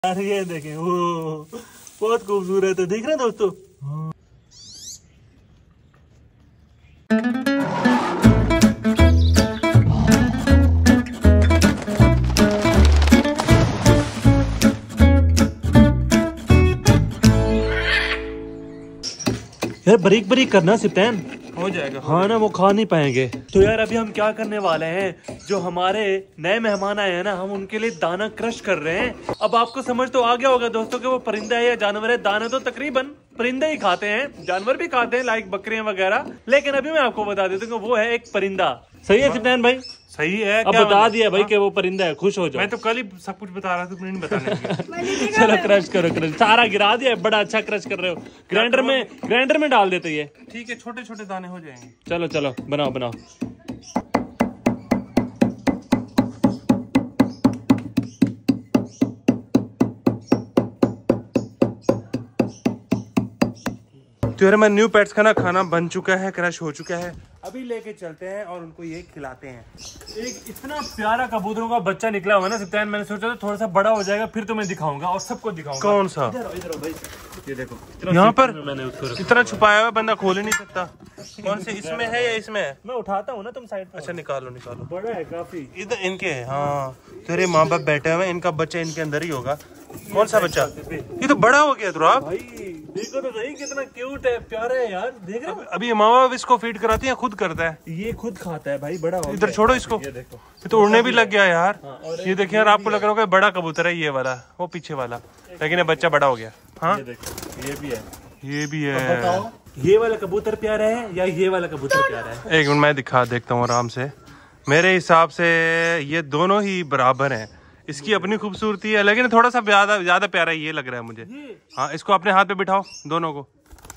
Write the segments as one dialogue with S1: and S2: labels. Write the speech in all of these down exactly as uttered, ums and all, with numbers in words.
S1: यार ये देखें, वो बहुत खूबसूरत है, देख रहे हैं दोस्तों। यार बारीक बारीक करना सिप्तैन,
S2: हो जाएगा।
S1: हाँ ना, वो खा नहीं पाएंगे। तो यार अभी हम क्या करने वाले हैं, जो हमारे नए मेहमान आए हैं ना, हम उनके लिए दाना क्रश कर रहे हैं। अब आपको समझ तो आ गया होगा दोस्तों कि वो परिंदा है या जानवर है। दाना तो तकरीबन परिंदे ही खाते हैं, जानवर भी खाते हैं लाइक बकरियां वगैरह, लेकिन अभी मैं आपको बता देता हूँ वो है एक परिंदा। सही है सिप्तैन भाई?
S2: सही है।
S1: अब बता दिया भाई कि वो परिंदा है, खुश हो जाओ।
S2: मैं तो कल ही सब कुछ बता रहा था, तुमने नहीं बताने।
S1: चलो क्रश करो, क्रश सारा गिरा दिया, बड़ा अच्छा क्रश कर रहे हो। ग्राइंडर में ग्राइंडर में डाल देते ये।
S2: ठीक है, छोटे छोटे दाने हो जाएंगे।
S1: चलो चलो बनाओ बनाओ।
S2: तो यार मैं न्यू पेट्स का ना खाना बन चुका है, क्रश हो चुका है। अभी लेके चलते हैं और उनको ये खिलाते हैं।
S1: एक इतना प्यारा कबूतरों का बच्चा निकला हुआ ना सिप्तैन, मैंने सोचा था थोड़ा सा बड़ा हो जाएगा फिर तुम्हें दिखाऊंगा और सबको दिखाऊंगा।
S2: कौन सा?
S1: इधर इधर भाई, ये देखो
S2: यहाँ पर
S1: मैंने उसको
S2: इतना छुपाया हुआ बंदा खोल ही नहीं सकता। कौन से, इसमें है या इसमें है?
S1: मैं उठाता हूँ ना, तुम साइड।
S2: अच्छा निकालो निकालो,
S1: बड़ा है काफी।
S2: इधर इनके है। हाँ तेरे माँ बाप बैठे हुए, इनका बच्चा इनके अंदर ही होगा। कौन सा बच्चा? ये तो बड़ा हो गया। तो आप
S1: भाई देखो तो सही, कितना क्यूट है, प्यारा है यार, देख रहे हो?
S2: अभी माँ बाप इसको फीड कराती है, खुद करता है?
S1: ये खुद खाता है भाई, बड़ा हो
S2: इधर
S1: गया।
S2: छोड़ो इसको।
S1: ये देखो,
S2: ये तो उड़ने भी लग गया यार।
S1: हाँ,
S2: ये देखिए यार, आपको लग रहा होगा बड़ा कबूतर है ये वाला, वो पीछे वाला, लेकिन ये बच्चा बड़ा हो गया। हाँ
S1: ये देखो, ये भी है।
S2: ये भी है।
S1: बताओ ये वाला कबूतर प्यारा है या ये वाला कबूतर प्यारा है?
S2: एक मिनट मैं दिखा देखता हूँ आराम से। मेरे हिसाब से ये दोनों ही बराबर हैं। इसकी अपनी खूबसूरती है, लेकिन थोड़ा सा ज्यादा ज्यादा प्यारा ये लग रहा है मुझे। हाँ इसको अपने हाथ पे बिठाओ दोनों को।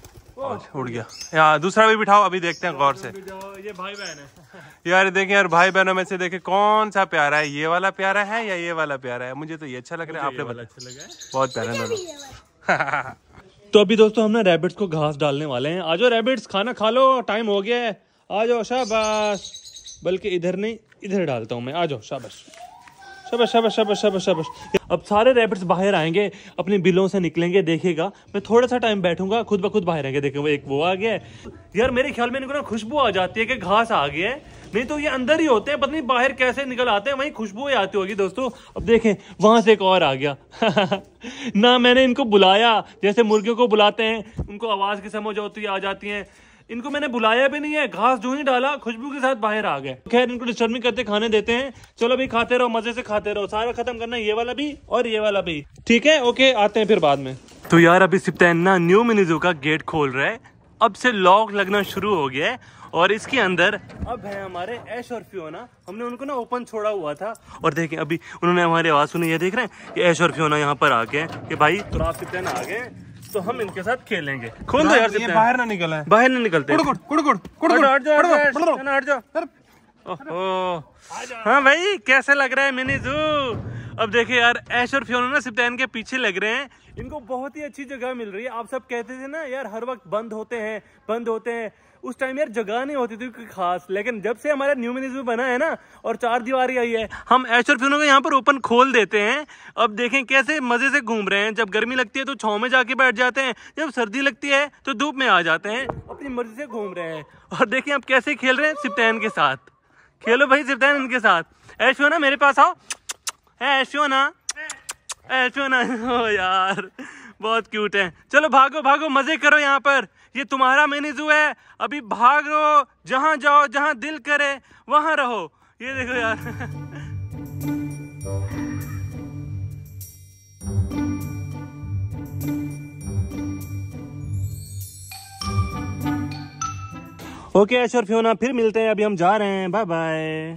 S2: उड़ गया। यहाँ दूसरा भी बिठाओ, अभी देखते हैं गौर से।
S1: ये भाई बहन है
S2: यार देखें यार, भाई बहनों में से देखें कौन सा प्यारा है, ये वाला प्यारा है या ये वाला प्यारा है? मुझे तो ये अच्छा लग रहा है। आपने
S1: वाला अच्छा लगा है,
S2: बहुत प्यारा दोनों।
S1: तो अभी दोस्तों हम ना रैबिट्स को घास डालने वाले हैं। आ जाओ रैबिट्स, खाना खा लो, टाइम हो गया है, आ जाओ। शाबाश, बल्कि इधर नहीं इधर डालता हूँ मैं, आ जाओ। शाबाश शाबाश शाबाश शाबाश शाबाश शाबाश। अब सारे रैबिट्स बाहर आएंगे, अपने बिलों से निकलेंगे, देखेगा। मैं थोड़ा सा टाइम बैठूंगा, खुद ब खुद बाहर आएंगे। देखो एक वो आ गया है यार, मेरे ख्याल में इनको ना खुशबू आ जाती है कि घास आ गया है, नहीं तो ये अंदर ही होते हैं, पता नहीं बाहर कैसे निकल आते हैं, वहीं खुशबू ही आती होगी दोस्तों। अब देखें वहां से एक और आ गया ना मैंने इनको बुलाया, जैसे मुर्गियों को बुलाते हैं, उनको आवाज की समझ होती है, आ जाती है। इनको मैंने बुलाया भी नहीं है, घास जो ही डाला खुशबू के साथ बाहर आ गए। खैर इनको डिस्टर्ब नहीं करते, खाने देते हैं। चलो भाई खाते रहो, मजे से खाते रहो, सारा खत्म करना, ये वाला भी और ये वाला भी, ठीक है? ओके, आते हैं फिर बाद में। तो यार अभी सिप्तैन ना न्यू मिनी जू का गेट खोल रहा है, अब से लॉक लगना शुरू हो गया है और इसके अंदर अब है हमारे ऐश और फियोना। हमने उनको ना ओपन छोड़ा हुआ था और देखें अभी उन्होंने हमारी आवाज सुनी। ये देख रहे हैं कि ऐश और फियोना यहाँ पर आ गए कि भाई तो आप सिप्तैन आ गए, तो हम इनके साथ खेलेंगे। खोल दो यार,
S2: ये बाहर ना निकला है,
S1: बाहर नहीं निकलते।
S2: कुड़ कुड़ कुड़ कुड़ कुड़
S1: हट जाओ, हट जाओ। ओहो हाँ भाई, कैसा लग रहा है मिनी जू? अब देखिए यार, ऐश और फियोना ना सिप्तैन के पीछे लग रहे हैं, इनको बहुत ही अच्छी जगह मिल रही है। आप सब कहते थे ना यार हर वक्त बंद होते हैं बंद होते हैं, उस टाइम यार जगह नहीं होती थी कोई खास, लेकिन जब से हमारा न्यू मिनी जू बना है ना और चार दीवारी आई है, हम ऐश और फियोना को यहाँ पर ओपन खोल देते हैं। अब देखें कैसे मजे से घूम रहे हैं। जब गर्मी लगती है तो छांव में जाके बैठ जाते हैं, जब सर्दी लगती है तो धूप में आ जाते हैं, अपनी मर्जी से घूम रहे हैं। और देखिए आप कैसे खेल रहे हैं सिप्तैन के साथ। खेलो भाई सिप्तैन इनके साथ। ऐश फियोना मेरे पास आओ, ऐश फियोना ऐश फियोना। ओ यार बहुत क्यूट है। चलो भागो भागो, मजे करो यहाँ पर, ये तुम्हारा मिनी जू है। अभी भागो, जहां जाओ, जहां दिल करे वहां रहो। ये देखो यार ओके ऐश और फियोना, फिर मिलते हैं, अभी हम जा रहे हैं, बाय बाय।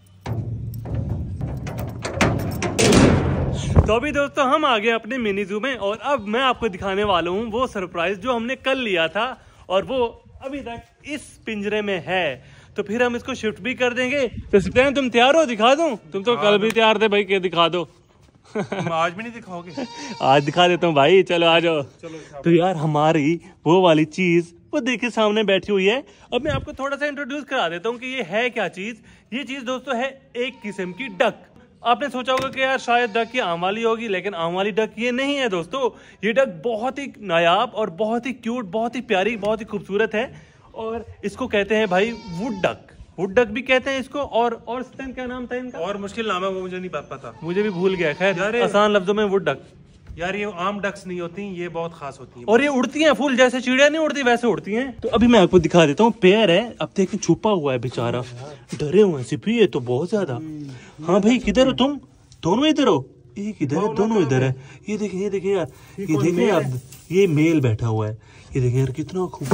S1: तो अभी दोस्तों हम आ गए अपने मिनी जू में और अब मैं आपको दिखाने वाला हूँ वो सरप्राइज जो हमने कल लिया था और वो अभी तक इस पिंजरे में है। तो फिर हम इसको शिफ्ट भी कर देंगे। तो सिप्तैन तुम तैयार हो? दिखा दूं? तुम तो कल भी तैयार थे भाई, के दिखा दो।
S2: आज भी नहीं दिखाओगे?
S1: आज दिखा देता हूँ भाई, चलो आ जाओ। तो यार हमारी वो वाली चीज वो देखिए सामने बैठी हुई है। अब मैं आपको थोड़ा सा इंट्रोड्यूस करा देता हूँ कि ये है क्या चीज। ये चीज दोस्तों है एक किस्म की डक। आपने सोचा होगा कि यार शायद डक ये आम वाली होगी, लेकिन आम वाली डक ये नहीं है दोस्तों। ये डक बहुत ही नायाब और बहुत ही क्यूट, बहुत ही प्यारी, बहुत ही खूबसूरत है और इसको कहते हैं भाई वुड डक। वुड डक भी कहते हैं इसको। और और क्या नाम था इनका?
S2: और मुश्किल नाम है वो मुझे नहीं पता,
S1: मुझे भी भूल गया। खैर आसान लफ्जों में वुड डक।
S2: यार ये आम डक्स नहीं होती, ये बहुत खास होती हैं
S1: और ये उड़ती हैं फुल, जैसे चिड़िया नहीं उड़ती वैसे उड़ती हैं। तो अभी मैं आपको दिखा देता हूँ। पेयर है, अब देखें छुपा हुआ है बेचारा, डरे हुए हैं सिपी ये तो बहुत ज्यादा। हाँ भाई किधर हो तुम? दोनों इधर हो? एक इधर है, दोनों इधर है। ये देखें ये देखें यार, ये देखें यार, ये मेल बैठा हुआ है। ये देखें यार कितना खूब।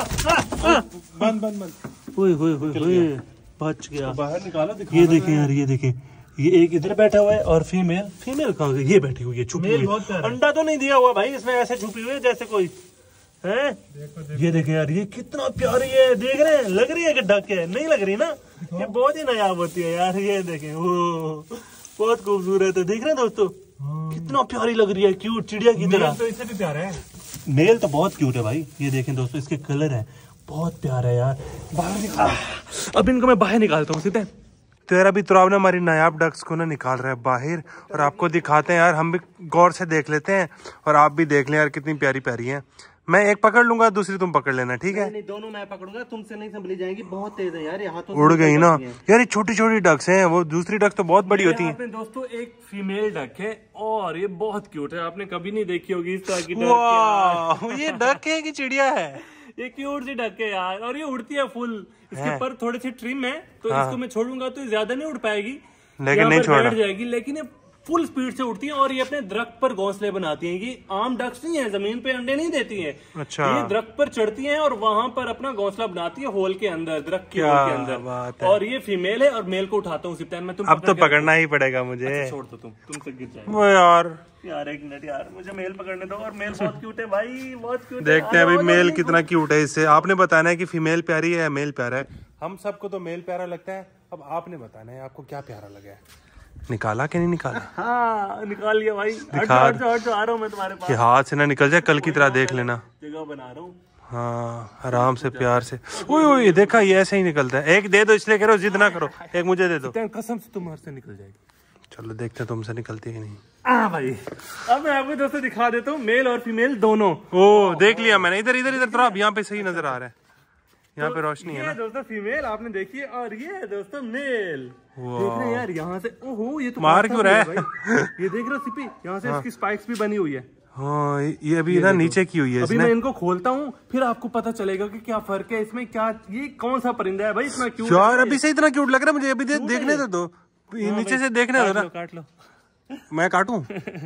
S2: बंद बंद बंद।
S1: ओए ओए ओए बच गया।
S2: बाहर निकालो।
S1: ये देखें यार, ये देखें, ये एक इधर बैठा हुआ है और फीमेल फीमेल कहाँ गई? ये बैठी हुई है छुपी हुई। अंडा तो नहीं दिया हुआ भाई इसमें, ऐसे छुपी हुई है जैसे कोई है। ये देखें यार, ये कितना प्यारी है। देख रहे हैं, लग रही है कि डक है, नहीं लग रही ना? ये बहुत ही नायाब होती है यार। ये देखें, वो बहुत खूबसूरत है। देख रहे हैं दोस्तों कितना प्यारी लग रही है, क्यूट चिड़िया की तरह।
S2: तो इससे भी प्यारा है।
S1: मेल तो बहुत क्यूट है भाई। ये देखें दोस्तों, इसके कलर है बहुत प्यारा है यार। बाहर निकाल, अब इनको मैं बाहर निकालता हूँ सीधे।
S2: तो यार अभी तुराब ने हमारी नायाब डक्स को ना निकाल रहा है बाहर और आपको दिखाते हैं यार। हम भी गौर से देख लेते हैं और आप भी देख लें यार कितनी प्यारी प्यारी है। मैं एक पकड़ लूंगा, दूसरी तुम पकड़ लेना, ठीक है?
S1: नहीं, दोनों मैं पकड़ूंगा, तुमसे नहीं संभली जाएंगी, बहुत तेज है यार। यहाँ तो
S2: उड़ गई ना यार। ये छोटी छोटी डक्स हैं, वो दूसरी डक्स तो बहुत बड़ी होती हैं।
S1: दोस्तों एक फीमेल डक है और ये बहुत क्यूट है। आपने कभी नहीं देखी होगी इस तरह की डक।
S2: वाह, ये डक है कि चिड़िया है?
S1: ये क्यूट सी डक है यार और ये उड़ती है फुल। इसके पर थोड़ी सी ट्रिम है तो इसको मैं छोड़ूंगा तो ज्यादा नहीं उड़ पाएगी,
S2: लेकिन नहीं छोड़ना
S1: जाएगी। लेकिन ये फुल स्पीड से उड़ती है और ये अपने दरख्त पर घोंसले बनाती हैं। ये आम डक्स नहीं है, जमीन पे अंडे नहीं देती हैं।
S2: अच्छा।
S1: ये दरख्त पर चढ़ती हैं और वहां पर अपना घोंसला बनाती है होल के अंदर, दरख्त के होल के अंदर। और ये फीमेल है और मेल को उठाता हूँ उसी टाइम में। तुम
S2: अब तो पकड़ना ही पड़ेगा मुझे।
S1: अच्छा, छोड़ दो तुम, तुमसे गिर जाएगा।
S2: वो यार
S1: यार एक मिनट यार, मुझे मेल पकड़ने दो। और मेल बहुत क्यूट है भाई, बहुत क्यूट।
S2: देखते हैं अभी मेल कितना क्यूट है। इससे आपने बताना है कि फीमेल प्यारी है या मेल प्यारा है। हम सबको तो मेल प्यारा लगता है, अब आपने बताना है आपको क्या प्यारा लगा है। निकाला कि नहीं निकाला?
S1: हाँ निकाल लिया भाई।
S2: दिखा
S1: हट जाओ, हट जाओ, आ रहा हूँ मैं तुम्हारे पास।
S2: कि हाथ से ना निकल जाए, कल की तरह देख लेना।
S1: जगह बना रहा हूँ।
S2: हाँ आराम से प्यार से। ओए ओए देखा, ये ऐसे ही निकलता है। एक दे दो, इसलिए करो, जिद ना करो। एक मुझे दे दो।
S1: कसम से तुम्हारे से निकल जाएगी।
S2: चलो देखते हैं तुमसे निकलती है कि नहीं।
S1: हाँ भाई, अब मैं आपको दोस्तों दिखा देता हूँ मेल और फीमेल दोनों।
S2: ओ देख लिया मैंने। इधर इधर इधर तो आप यहाँ पे सही नजर आ रहा है, यहाँ पे रोशनी है ना
S1: दोस्तों। फीमेल आपने देखी है और ये है दोस्तों मेल। देख रहे हैं यार यहाँ से, ओहो ये तो
S2: मार क्यों रहा है?
S1: ये देख रहे हो सिपी, यहाँ से इसकी स्पाइक्स भी बनी हुई है।
S2: हाँ ये अभी ना नीचे की हुई है।
S1: अभी मैं इनको खोलता हूँ, फिर आपको पता चलेगा कि क्या फर्क है इसमें, क्या ये कौन सा परिंदा है भाई इतना क्यूट।
S2: यार अभी से इतना क्यूट लग रहा है मुझे। अभी देखने दे दो, नीचे से देखने दो ना।
S1: काट लो।
S2: मैं काटूं?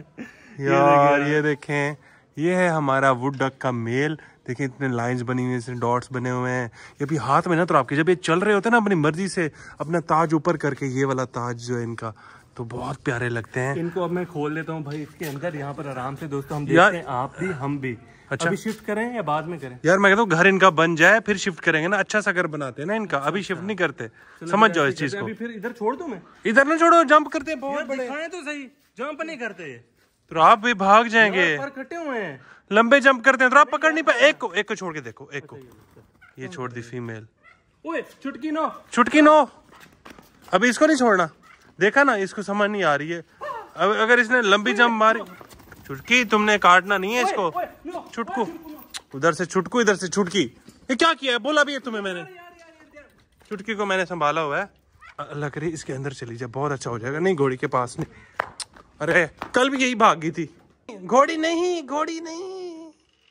S2: यार ये देखें, ये है हमारा वुड डक का मेल। देखें इतने लाइंस बनी हुई हैं, डॉट्स बने हुए हैं। ये भी हाथ में ना तो आपके जब ये चल रहे होते हैं ना अपनी मर्जी से अपना ताज ऊपर करके, ये वाला ताज जो है इनका, तो बहुत प्यारे लगते हैं।
S1: इनको अब मैं खोल देता हूँ भाई इसके अंदर, यहाँ पर आराम से दोस्तों हम देखते हैं, आप भी हम भी। अच्छा अभी शिफ्ट करें या बाद में करें?
S2: यार मैं कहता हूँ घर इनका बन जाए फिर शिफ्ट करेंगे ना। अच्छा सा घर बनाते हैं ना इनका, अभी शिफ्ट नहीं करते। समझ जाओ इस चीज को।
S1: अभी फिर इधर छोड़ दूं मैं?
S2: इधर ना छोड़ो, जंप करते हैं बहुत बड़े।
S1: दिखाएं तो सही, जंप नहीं करते
S2: तो आप भी भाग जाएंगे।
S1: पर कटे हुए हैं,
S2: लंबे जंप करते हैं तो आप पकड़ नहीं पाए। एक को एक को छोड़ के देखो, एक को। ये छोड़ दी फीमेल।
S1: ओए चुटकी नो,
S2: चुटकी नो। अभी इसको नहीं छोड़ना, देखा ना इसको समझ नहीं आ रही है। अब अगर इसने लंबी जंप मारी, चुटकी तुमने काटना नहीं है इसको। चुटकू उधर से, चुटकू इधर से। चुटकी ये क्या किया है बोला भी है तुम्हें मैंने? चुटकी को मैंने संभाला हुआ है। लग रही इसके अंदर चली जाए, बहुत अच्छा हो जाएगा। नहीं घोड़ी के पास नहीं। अरे कल भी यही भाग गई थी। घोड़ी नहीं, घोड़ी नहीं।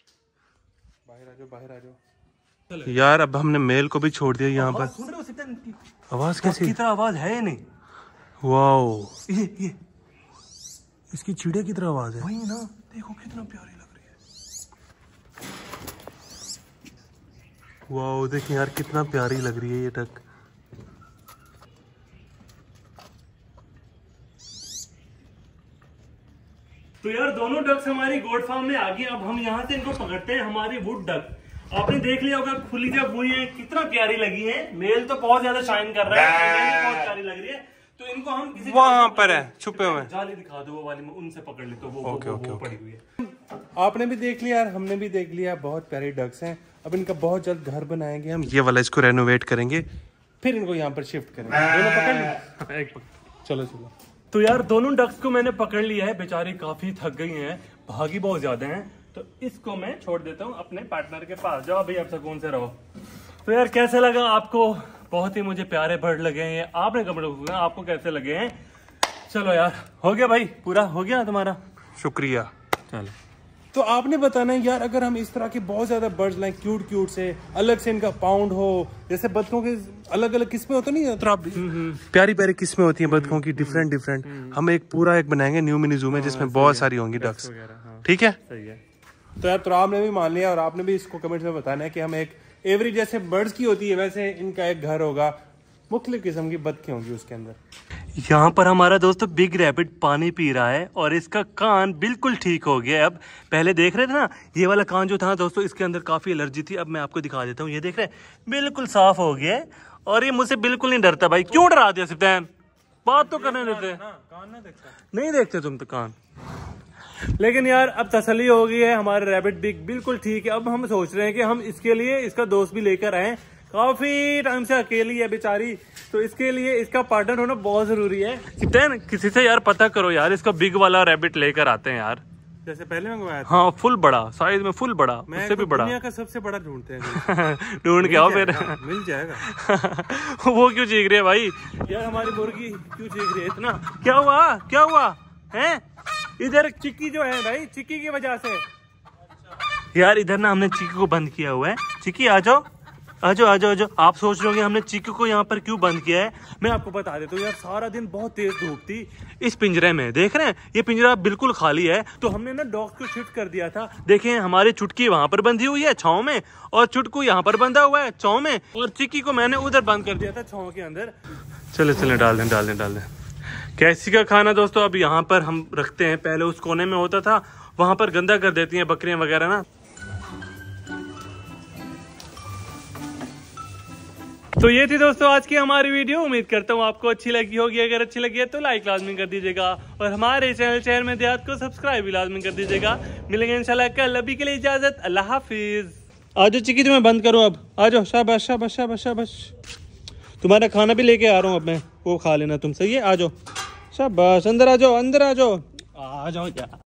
S2: बाहर आ जाओ, बाहर आ जाओ यार। अब हमने मेल को भी छोड़ दिया यहाँ पर। आवाज कैसी?
S1: तरह आवाज है नहीं।
S2: वाओ,
S1: ये ये
S2: इसकी चिड़िया की तरह आवाज है।
S1: वही ना, देखो कितना प्यारी लग रही है।
S2: वाओ देखिए यार कितना प्यारी लग रही है ये डक।
S1: तो यार दोनों डक्स हमारी गोट फार्म में आ गई। अब हम यहाँ से इनको पकड़ते हैं, हमारी वुड डक। आपने देख लिया होगा खुली जब हुई है कितना प्यारी लगी है। मेल तो बहुत ज्यादा शाइन कर रहा है, बहुत प्यारी लग रही है। तो इनको हम किसी
S2: वहां पर है छुपे हुए।
S1: जाली दिखा दो वो वाली, उनसे पकड़ ले तो वो,
S2: ओके,
S1: वो,
S2: ओके,
S1: वो
S2: ओके।
S1: पड़ी हुई है।
S2: आपने भी देख लिया, हमने भी देख लिया, बहुत प्यारे डक्स हैं। अब इनका बहुत जल्द घर बनाएंगे हम। ये वाला इसको रेनोवेट करेंगे, फिर इनको यहाँ पर शिफ्ट करेंगे। दोनों पकड़ ली? एक पकड़। चलो चलो।
S1: तो यार दोनों डक्स को मैंने पकड़ लिया है, बेचारी काफी थक गई हैं, भागी बहुत ज्यादा हैं। तो इसको मैं छोड़ देता हूँ अपने पार्टनर के पास। जाओ भाई, अब सुकून से रहो। तो यार कैसे लगा आपको? बहुत ही मुझे प्यारे बर्ड लगे हैं, आपने कमेंट में आपको कैसे लगे हैं? चलो यार, हो गया भाई, पूरा हो गया तुम्हारा?
S2: शुक्रिया।
S1: चलो,
S2: तो आपने बताना है यार, अगर हम इस तरह के बहुत ज्यादा बर्ड्स लाइक क्यूट क्यूट से, अलग से इनका पाउंड हो, जैसे बतखों के अलग अलग किस्में होती नहीं, प्यारी प्यारी किस्में होती हैं बतखों की, डिफरेंट डिफरेंट, हम एक पूरा एक बनाएंगे न्यू मिनी जू में जिसमें बहुत सारी होंगी डक्स। ठीक है,
S1: सही है।
S2: तो यार तो आपने भी मान लिया और आपने भी इसको कमेंट में बताना है कि हम एक एवरी जैसे बर्ड्स की होती है वैसे इनका एक घर होगा, मुख्तलिफ किस्म की बतखें होंगी उसके अंदर।
S1: यहाँ पर हमारा दोस्त बिग रैबिट पानी पी रहा है और इसका कान बिल्कुल ठीक हो गया है। अब पहले देख रहे थे ना, ये वाला कान जो था दोस्तों, इसके अंदर काफी एलर्जी थी। अब मैं आपको दिखा देता हूँ, ये देख रहे हैं बिल्कुल साफ हो गया है और ये मुझसे बिल्कुल नहीं डरता। भाई क्यों डरा दिया सिप्तैन? बात तो करने देते।
S2: कान ना देखता,
S1: नहीं देखते तुम तो कान। लेकिन यार अब तसल्ली हो गई है, हमारे रैबिट बिग बिल्कुल ठीक है। अब हम सोच रहे हैं कि हम इसके लिए इसका दोस्त भी लेकर आए, काफी टाइम से अकेली है बेचारी, तो इसके लिए इसका पार्टनर होना बहुत जरूरी है। सिप्तैन, किसी से यार पता करो यार, इसका बिग वाला रैबिट लेकर आते हैं यार,
S2: जैसे पहले मंगवाया था।
S1: हाँ, फुल बड़ा साइज में, फुल बड़ा, उससे भी बड़ा।
S2: दुनिया का सबसे बड़ा ढूंढते हैं।
S1: ढूंढ के आओ फिर।
S2: मिल जाएगा।
S1: वो क्यों चीख रही है भाई? यार हमारी मुर्गी क्यों चीख रही है इतना? क्या हुआ, क्या हुआ है? इधर चिक्की जो है भाई, चिक्की की वजह से। यार इधर ना हमने चिक्की को बंद किया हुआ है। चिक्की आ जाओ, आ जाओ, आ जाओ, आ जाओ। आप सोच रहे होंगे हमने चिक्की को यहाँ पर क्यों बंद किया है, मैं आपको बता देता हूँ। यार सारा दिन बहुत तेज धूप थी इस पिंजरे में, देख रहे हैं ये पिंजरा बिल्कुल खाली है, तो हमने ना डॉग्स को शिफ्ट कर दिया था। देखें, हमारी चुटकी वहां पर बंधी हुई है छांव में, और चुटकू यहाँ पर बंधा हुआ है छांव में, और चिक्की को मैंने उधर बंद कर दिया था छांव के अंदर। चले चले, डाल दें डाल दें डाल दें। कैसी का खाना दोस्तों अब यहाँ पर हम रखते हैं, पहले उस कोने में होता था, वहां पर गंदा कर देती हैं बकरियां वगैरह ना। तो ये थी दोस्तों आज की हमारी वीडियो, उम्मीद करता हूँ आपको अच्छी लगी होगी। अगर अच्छी लगी है तो लाइक लाजमी कर दीजिएगा और हमारे चैनल शहर में देहात को सब्सक्राइब भी लाजमी कर दीजिएगा। मिलेंगे इंशाल्लाह कल, अभी के लिए इजाजत, अल्लाह हाफिज। आ जाओ चिक्की, तुम्हें बंद करूँ अब, आ जाओ। शाबाश शाबाश शाबाश शाबाश, तुम्हारा खाना भी लेके आ रहा हूँ अब मैं, वो खा लेना तुम, सही है? आ जाओ, शाबाश, अंदर आ जाओ, अंदर आ जाओ, आ जाओ।